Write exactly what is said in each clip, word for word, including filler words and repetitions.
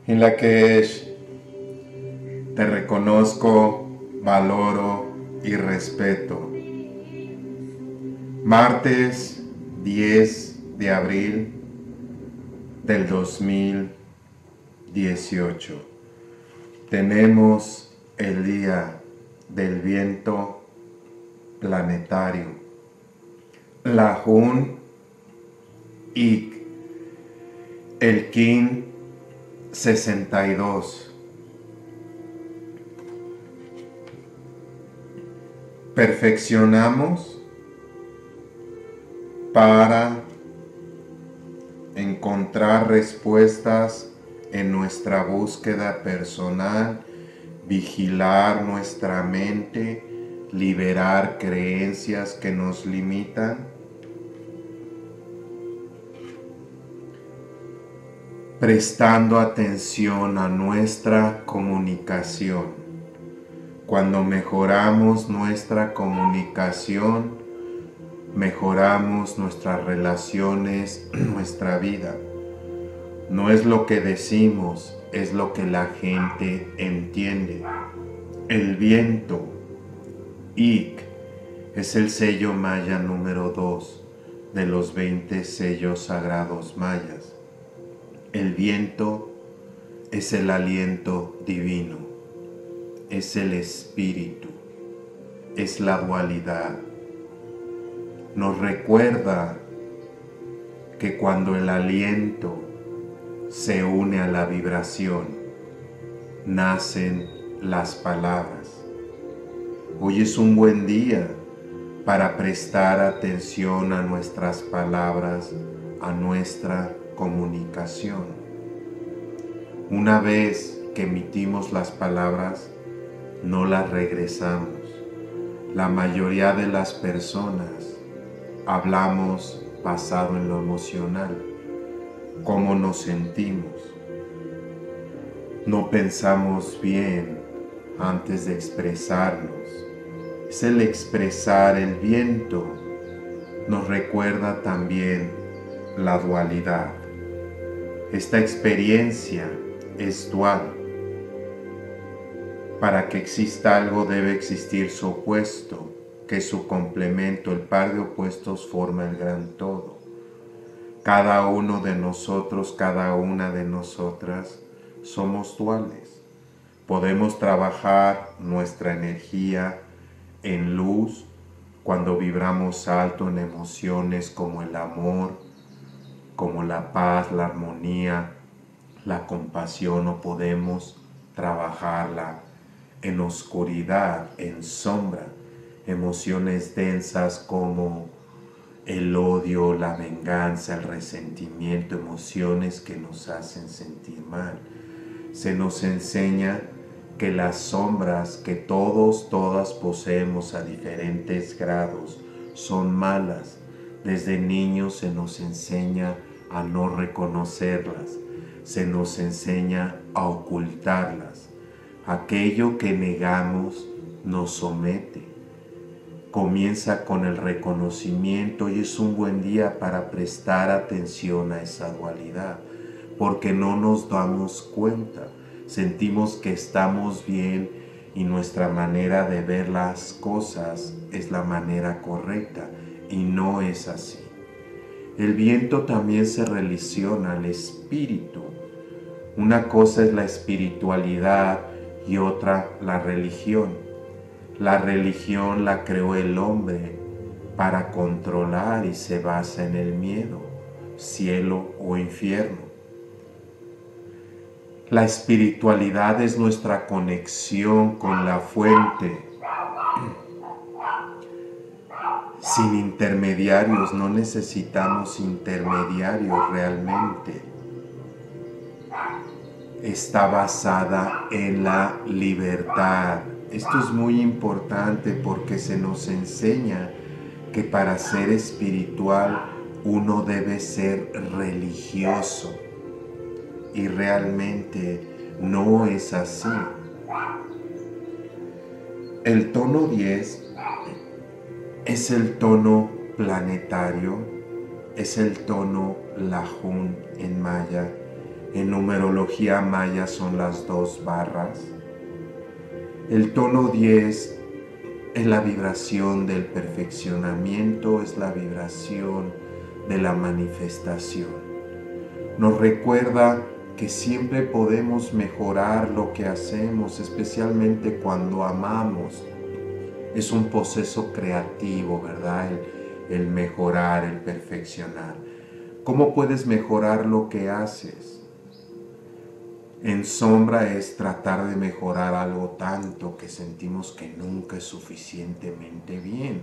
En Lakesh te reconozco, valoro y respeto. Martes diez de abril del dos mil dieciocho. Tenemos el día del viento planetario. Lahun Ik. El Kin sesenta y dos. Perfeccionamos para encontrar respuestas en nuestra búsqueda personal, vigilar nuestra mente, liberar creencias que nos limitan. Prestando atención a nuestra comunicación. Cuando mejoramos nuestra comunicación, mejoramos nuestras relaciones, nuestra vida. No es lo que decimos, es lo que la gente entiende. El viento, Ik, es el sello maya número dos de los veinte sellos sagrados mayas. El viento es el aliento divino, es el espíritu, es la dualidad. Nos recuerda que cuando el aliento se une a la vibración, nacen las palabras. Hoy es un buen día para prestar atención a nuestras palabras, a nuestra comunicación. Una vez que emitimos las palabras, no las regresamos. La mayoría de las personas hablamos basado en lo emocional, cómo nos sentimos. No pensamos bien antes de expresarnos. Es el expresar. El viento nos recuerda también la dualidad. Esta experiencia es dual. Para que exista algo debe existir su opuesto, que es su complemento. El par de opuestos forma el gran todo. Cada uno de nosotros, cada una de nosotras, somos duales. Podemos trabajar nuestra energía en luz cuando vibramos alto en emociones como el amor, como la paz, la armonía, la compasión, o podemos trabajarla en oscuridad, en sombra, emociones densas como el odio, la venganza, el resentimiento, emociones que nos hacen sentir mal. Se nos enseña que las sombras que todos, todas poseemos a diferentes grados son malas. Desde niños se nos enseña a no reconocerlas, se nos enseña a ocultarlas. Aquello que negamos nos somete. Comienza con el reconocimiento y es un buen día para prestar atención a esa dualidad, porque no nos damos cuenta. Sentimos que estamos bien y nuestra manera de ver las cosas es la manera correcta y no es así. El viento también se relaciona al espíritu. Una cosa es la espiritualidad y otra la religión. La religión la creó el hombre para controlar y se basa en el miedo, cielo o infierno. La espiritualidad es nuestra conexión con la fuente. Sin intermediarios, no necesitamos intermediarios realmente. Está basada en la libertad. Esto es muy importante porque se nos enseña que para ser espiritual uno debe ser religioso. Y realmente no es así. El tono diez es el tono planetario, es el tono Lahun en maya, En numerología maya son las dos barras. El tono diez es la vibración del perfeccionamiento, es la vibración de la manifestación. Nos recuerda que siempre podemos mejorar lo que hacemos, especialmente cuando amamos. Es un proceso creativo, ¿verdad? El, el mejorar, el perfeccionar. ¿Cómo puedes mejorar lo que haces? En sombra es tratar de mejorar algo tanto que sentimos que nunca es suficientemente bien.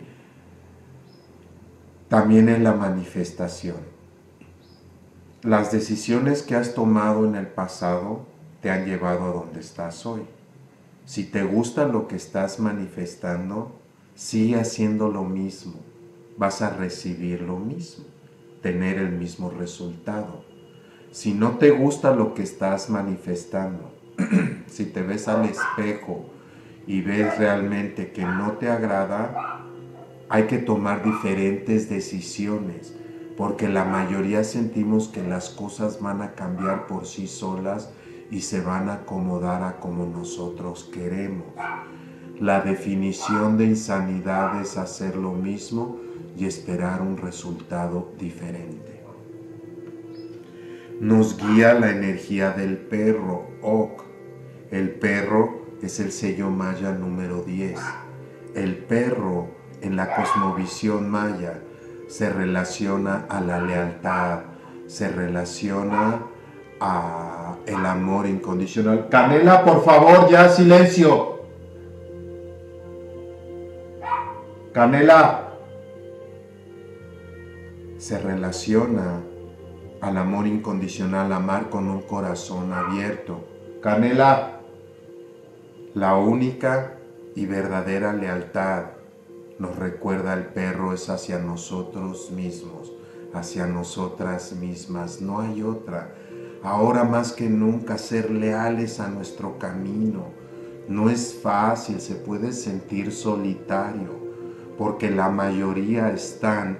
También es la manifestación. Las decisiones que has tomado en el pasado te han llevado a donde estás hoy. Si te gusta lo que estás manifestando, sigue haciendo lo mismo. Vas a recibir lo mismo, tener el mismo resultado. Si no te gusta lo que estás manifestando, si te ves al espejo y ves realmente que no te agrada, hay que tomar diferentes decisiones, porque la mayoría sentimos que las cosas van a cambiar por sí solas y se van a acomodar a como nosotros queremos. La definición de insanidad es hacer lo mismo y esperar un resultado diferente. Nos guía la energía del perro, Ok. El perro es el sello maya número diez. El perro en la cosmovisión maya se relaciona a la lealtad, se relaciona a el amor incondicional. Canela, por favor, ya silencio. Canela. Se relaciona al amor incondicional, amar con un corazón abierto. Canela, la única y verdadera lealtad, nos recuerda el perro, es hacia nosotros mismos, hacia nosotras mismas, no hay otra. Ahora más que nunca ser leales a nuestro camino. No es fácil, se puede sentir solitario, porque la mayoría están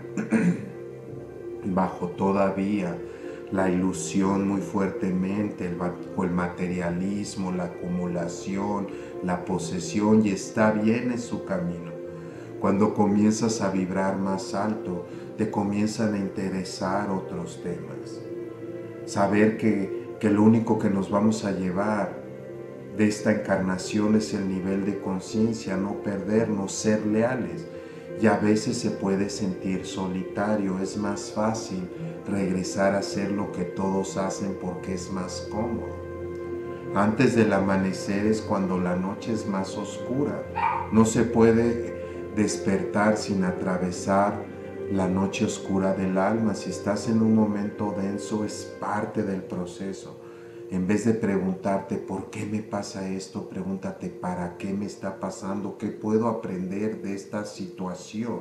bajo todavía la ilusión muy fuertemente, el, bajo el materialismo, la acumulación, la posesión, y está bien en su camino. Cuando comienzas a vibrar más alto, te comienzan a interesar otros temas. Saber que, que lo único que nos vamos a llevar de esta encarnación es el nivel de conciencia, no perdernos, ser leales. Y a veces se puede sentir solitario, es más fácil regresar a hacer lo que todos hacen porque es más cómodo. Antes del amanecer es cuando la noche es más oscura. No se puede despertar sin atravesar la noche oscura del alma. Si estás en un momento denso, es parte del proceso. En vez de preguntarte ¿por qué me pasa esto?, pregúntate ¿para qué me está pasando? ¿Qué puedo aprender de esta situación?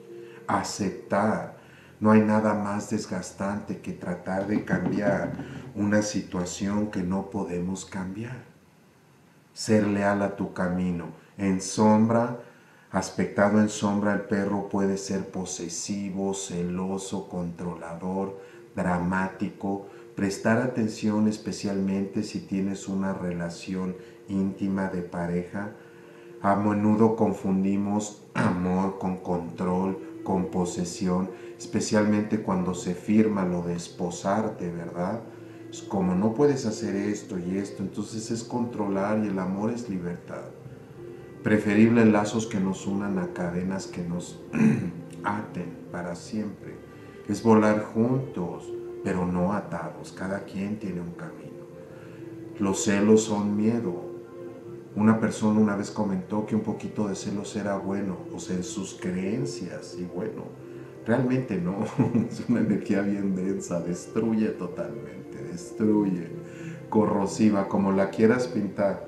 Aceptar. No hay nada más desgastante que tratar de cambiar una situación que no podemos cambiar. Ser leal a tu camino. En sombra, aspectado en sombra, el perro puede ser posesivo, celoso, controlador, dramático. Prestar atención especialmente si tienes una relación íntima de pareja. A menudo confundimos amor con control, con posesión, especialmente cuando se firma lo de esposarte, ¿verdad? Es como no puedes hacer esto y esto, entonces es controlar, y el amor es libertad. Preferible lazos que nos unan a cadenas que nos aten para siempre. Es volar juntos, pero no atados. Cada quien tiene un camino. Los celos son miedo. Una persona una vez comentó que un poquito de celos era bueno, o sea, en sus creencias, y bueno, realmente no. Es una energía bien densa, destruye totalmente, destruye, corrosiva, como la quieras pintar.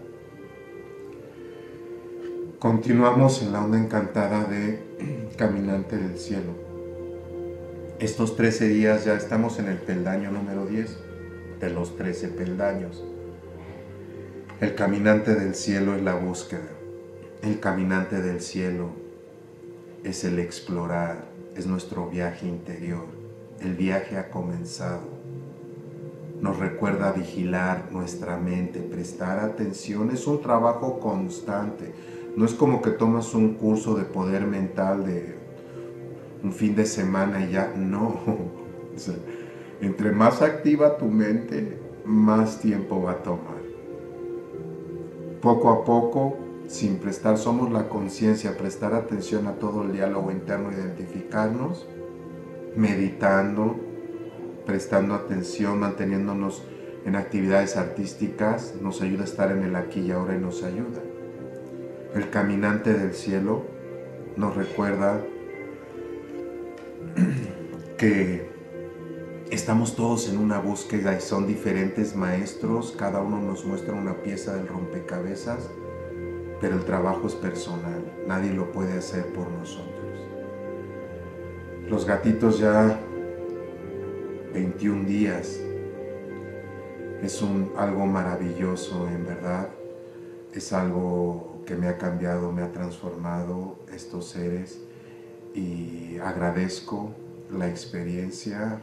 Continuamos en la onda encantada de Caminante del Cielo. Estos trece días ya estamos en el peldaño número diez de los trece peldaños. El caminante del cielo es la búsqueda. El caminante del cielo es el explorar, es nuestro viaje interior. El viaje ha comenzado. nos recuerda vigilar nuestra mente, prestar atención. Es un trabajo constante. No es como que tomas un curso de poder mental de un fin de semana y ya. No. O sea, entre más activa tu mente, más tiempo va a tomar. Poco a poco, sin prestar, somos la conciencia, prestar atención a todo el diálogo interno, identificarnos, meditando, prestando atención, manteniéndonos en actividades artísticas, nos ayuda a estar en el aquí y ahora y nos ayuda. El caminante del cielo nos recuerda que estamos todos en una búsqueda y son diferentes maestros, cada uno nos muestra una pieza del rompecabezas, pero el trabajo es personal, nadie lo puede hacer por nosotros. Los gatitos ya veintiún días, es un, algo maravilloso en verdad, es algo que me ha cambiado, me ha transformado estos seres y agradezco la experiencia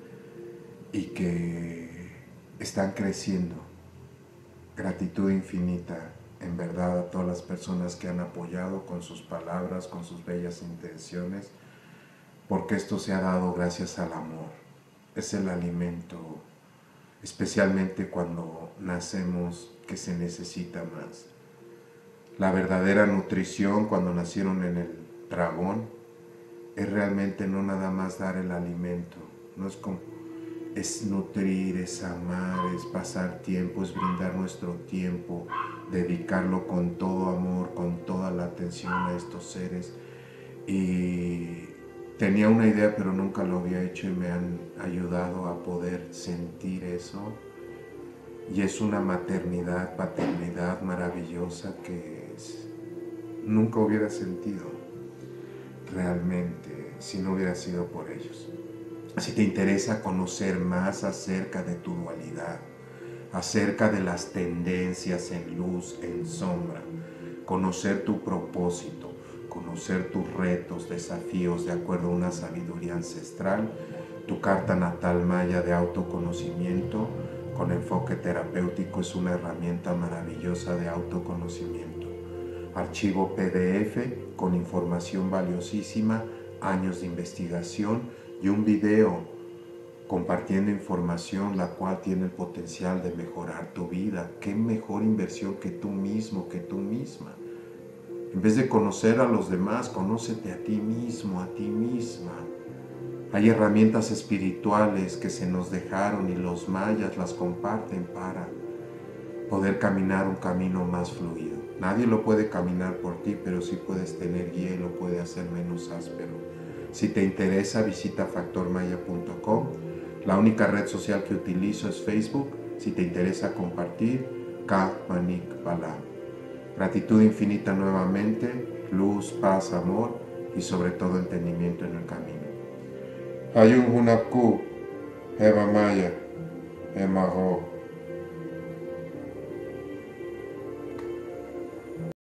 y que están creciendo. Gratitud infinita, en verdad, a todas las personas que han apoyado con sus palabras, con sus bellas intenciones, porque esto se ha dado gracias al amor. Es el alimento, especialmente cuando nacemos, que se necesita más. La verdadera nutrición cuando nacieron en el dragón es realmente no nada más dar el alimento, no es como, es nutrir, es amar, es pasar tiempo, es brindar nuestro tiempo, dedicarlo con todo amor, con toda la atención a estos seres. Y tenía una idea pero nunca lo había hecho y me han ayudado a poder sentir eso. Y es una maternidad, paternidad maravillosa que es, nunca hubiera sentido realmente si no hubiera sido por ellos. Si te interesa conocer más acerca de tu dualidad, acerca de las tendencias en luz, en sombra, conocer tu propósito, conocer tus retos, desafíos de acuerdo a una sabiduría ancestral, tu carta natal maya de autoconocimiento con enfoque terapéutico es una herramienta maravillosa de autoconocimiento. Archivo P D F con información valiosísima, años de investigación y un video compartiendo información la cual tiene el potencial de mejorar tu vida. ¿Qué mejor inversión que tú mismo, que tú misma? En vez de conocer a los demás, conócete a ti mismo, a ti misma. Hay herramientas espirituales que se nos dejaron y los mayas las comparten para poder caminar un camino más fluido. Nadie lo puede caminar por ti, pero sí puedes tener guía y lo puede hacer menos áspero. Si te interesa, visita factor maya punto com. La única red social que utilizo es Facebook. Si te interesa compartir, K. Manik Balam. Gratitud infinita nuevamente, luz, paz, amor y sobre todo entendimiento en el camino. Ayun Hunapku, Eva Maya, Emaho.